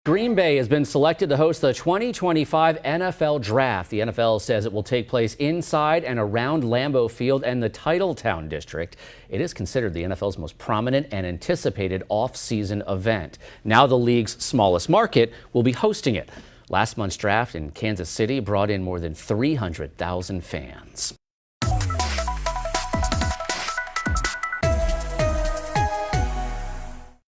Green Bay has been selected to host the 2025 NFL Draft. The NFL says it will take place inside and around Lambeau Field and the Titletown District. It is considered the NFL's most prominent and anticipated off-season event. Now the league's smallest market will be hosting it. Last month's draft in Kansas City brought in more than 300,000 fans.